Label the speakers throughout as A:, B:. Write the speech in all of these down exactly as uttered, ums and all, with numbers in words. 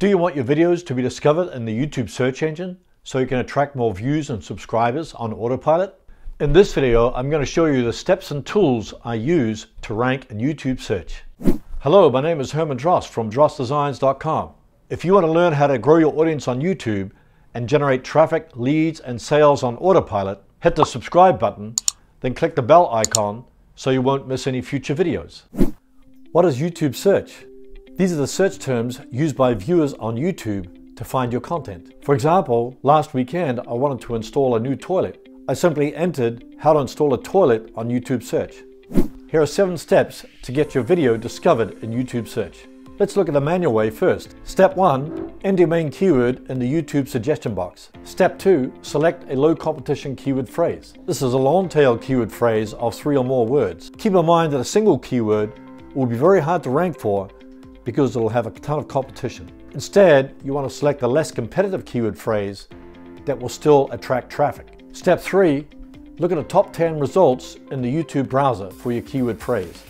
A: Do you want your videos to be discovered in the YouTube search engine so you can attract more views and subscribers on autopilot? In this video, I'm going to show you the steps and tools I use to rank in YouTube search. Hello, my name is Herman Drost from drost designs dot com. If you want to learn how to grow your audience on YouTube and generate traffic, leads, and sales on autopilot, hit the subscribe button, then click the bell icon so you won't miss any future videos. What is YouTube search? These are the search terms used by viewers on YouTube to find your content. For example, last weekend I wanted to install a new toilet. I simply entered how to install a toilet on YouTube search. Here are seven steps to get your video discovered in YouTube search. Let's look at the manual way first. Step one, enter your main keyword in the YouTube suggestion box. Step two, select a low competition keyword phrase. This is a long tail keyword phrase of three or more words. Keep in mind that a single keyword will be very hard to rank for because it'll have a ton of competition. Instead, you want to select a less competitive keyword phrase that will still attract traffic. Step three, look at the top ten results in the YouTube browser for your keyword phrase.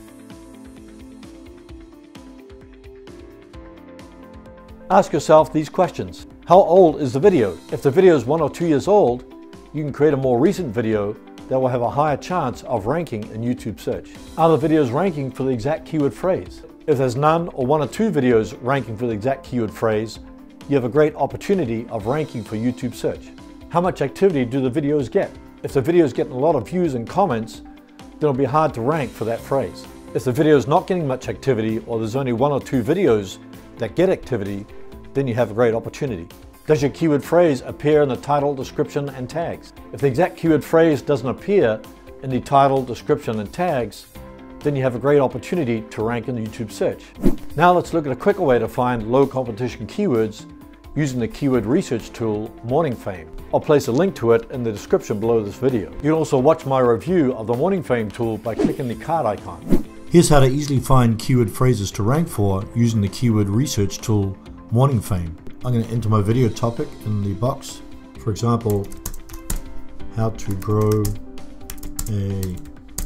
A: Ask yourself these questions. How old is the video? If the video is one or two years old, you can create a more recent video that will have a higher chance of ranking in YouTube search. Are the videos ranking for the exact keyword phrase? If there's none or one or two videos ranking for the exact keyword phrase, you have a great opportunity of ranking for YouTube search. How much activity do the videos get? If the video is getting a lot of views and comments, then it'll be hard to rank for that phrase. If the video is not getting much activity or there's only one or two videos that get activity, then you have a great opportunity. Does your keyword phrase appear in the title, description, and tags? If the exact keyword phrase doesn't appear in the title, description, and tags, then you have a great opportunity to rank in the YouTube search. Now let's look at a quicker way to find low competition keywords using the keyword research tool, MorningFame. I'll place a link to it in the description below this video. You can also watch my review of the MorningFame tool by clicking the card icon. Here's how to easily find keyword phrases to rank for using the keyword research tool, MorningFame. I'm going to enter my video topic in the box. For example, how to grow a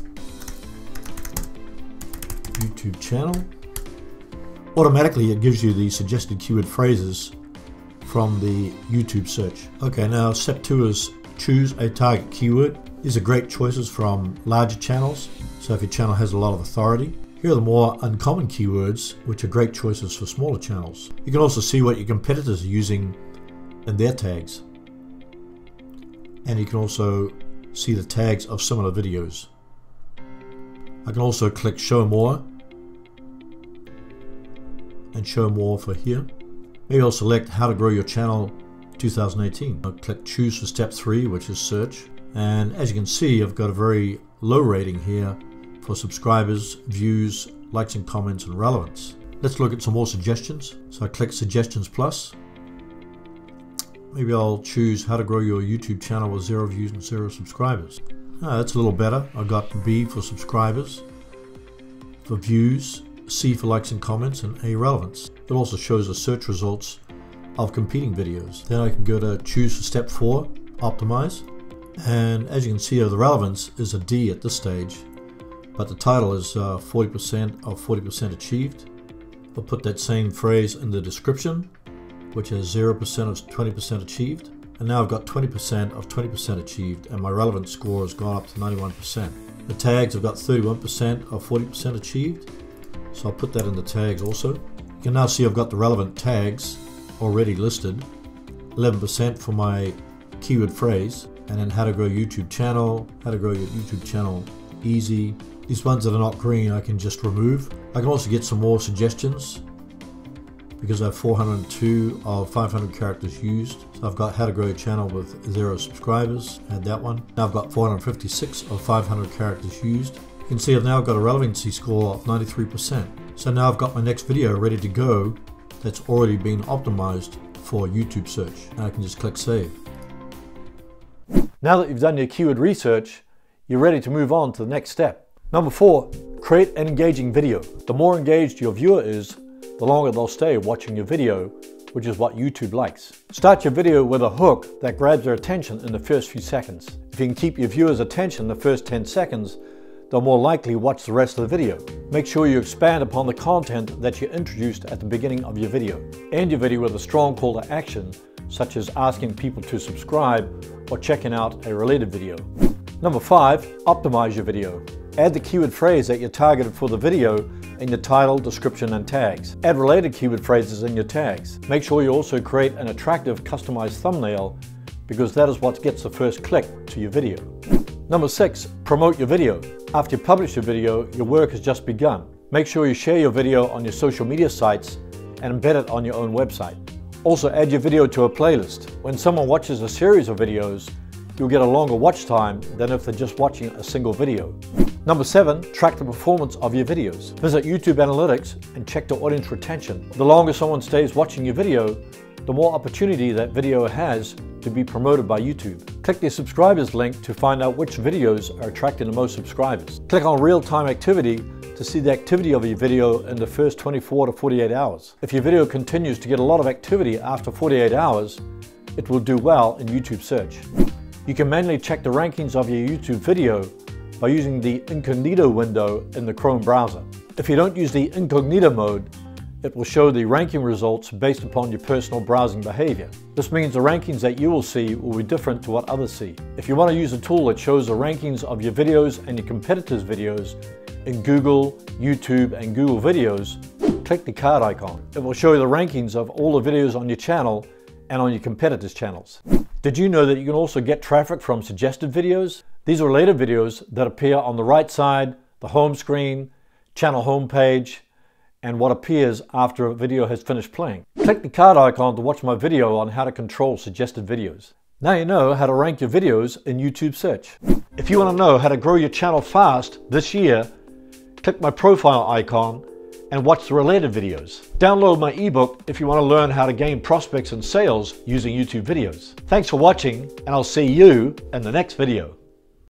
A: YouTube channel. Automatically it gives you the suggested keyword phrases from the YouTube search. Okay, now step two is choose a target keyword. These are great choices from larger channels, so if your channel has a lot of authority. Here are the more uncommon keywords, which are great choices for smaller channels. You can also see what your competitors are using in their tags. And you can also see the tags of similar videos. I can also click show more and show more for here. Maybe I'll select how to grow your channel two thousand eighteen. I'll click choose for step three, which is search. And as you can see, I've got a very low rating here for subscribers, views, likes and comments, and relevance. Let's look at some more suggestions. So I click suggestions plus. Maybe I'll choose how to grow your YouTube channel with zero views and zero subscribers. Ah, that's a little better. I got B for subscribers, for views, C for likes and comments, and A relevance. It also shows the search results of competing videos. Then I can go to choose for step four, optimize. And as you can see, the relevance is a D at this stage, but the title is uh, forty percent of forty percent achieved. I'll put that same phrase in the description, which has zero percent of twenty percent achieved. And now I've got twenty percent of twenty percent achieved, and my relevance score has gone up to ninety-one percent. The tags have got thirty-one percent of forty percent achieved, so I'll put that in the tags also. You can now see I've got the relevant tags already listed. eleven percent for my keyword phrase, and then how to grow YouTube channel, how to grow your YouTube channel easy. These ones that are not green I can just remove. I can also get some more suggestions because I have four hundred two of five hundred characters used. So I've got how to grow a channel with zero subscribers, add that one. Now I've got four hundred fifty-six of five hundred characters used. You can see I've now got a relevancy score of ninety-three percent. So now I've got my next video ready to go that's already been optimized for YouTube search. And I can just click save. Now that you've done your keyword research, you're ready to move on to the next step. Number four, create an engaging video. The more engaged your viewer is, the longer they'll stay watching your video, which is what YouTube likes. Start your video with a hook that grabs their attention in the first few seconds. If you can keep your viewers' attention the first ten seconds, they'll more likely watch the rest of the video. Make sure you expand upon the content that you introduced at the beginning of your video. End your video with a strong call to action, such as asking people to subscribe or checking out a related video. Number five, optimize your video. Add the keyword phrase that you're targeted for the video in your title, description, and tags. Add related keyword phrases in your tags. Make sure you also create an attractive customized thumbnail, because that is what gets the first click to your video. Number six, promote your video. After you publish your video, your work has just begun. Make sure you share your video on your social media sites and embed it on your own website. Also, add your video to a playlist. When someone watches a series of videos, you'll get a longer watch time than if they're just watching a single video. Number seven, track the performance of your videos. Visit YouTube Analytics and check the audience retention. The longer someone stays watching your video, the more opportunity that video has to be promoted by YouTube. Click the subscribers link to find out which videos are attracting the most subscribers. Click on real-time activity to see the activity of your video in the first twenty-four to forty-eight hours. If your video continues to get a lot of activity after forty-eight hours, it will do well in YouTube search. You can manually check the rankings of your YouTube video by using the incognito window in the Chrome browser. If you don't use the incognito mode, it will show the ranking results based upon your personal browsing behavior. This means the rankings that you will see will be different to what others see. If you want to use a tool that shows the rankings of your videos and your competitors' videos in Google, YouTube, and Google Videos, click the card icon. It will show you the rankings of all the videos on your channel and on your competitors' channels. Did you know that you can also get traffic from suggested videos? These are related videos that appear on the right side, the home screen, channel homepage, and what appears after a video has finished playing. Click the card icon to watch my video on how to control suggested videos. Now you know how to rank your videos in YouTube search. If you want to know how to grow your channel fast this year, click my profile icon and watch the related videos. Download my ebook if you want to learn how to gain prospects and sales using YouTube videos. Thanks for watching, and I'll see you in the next video.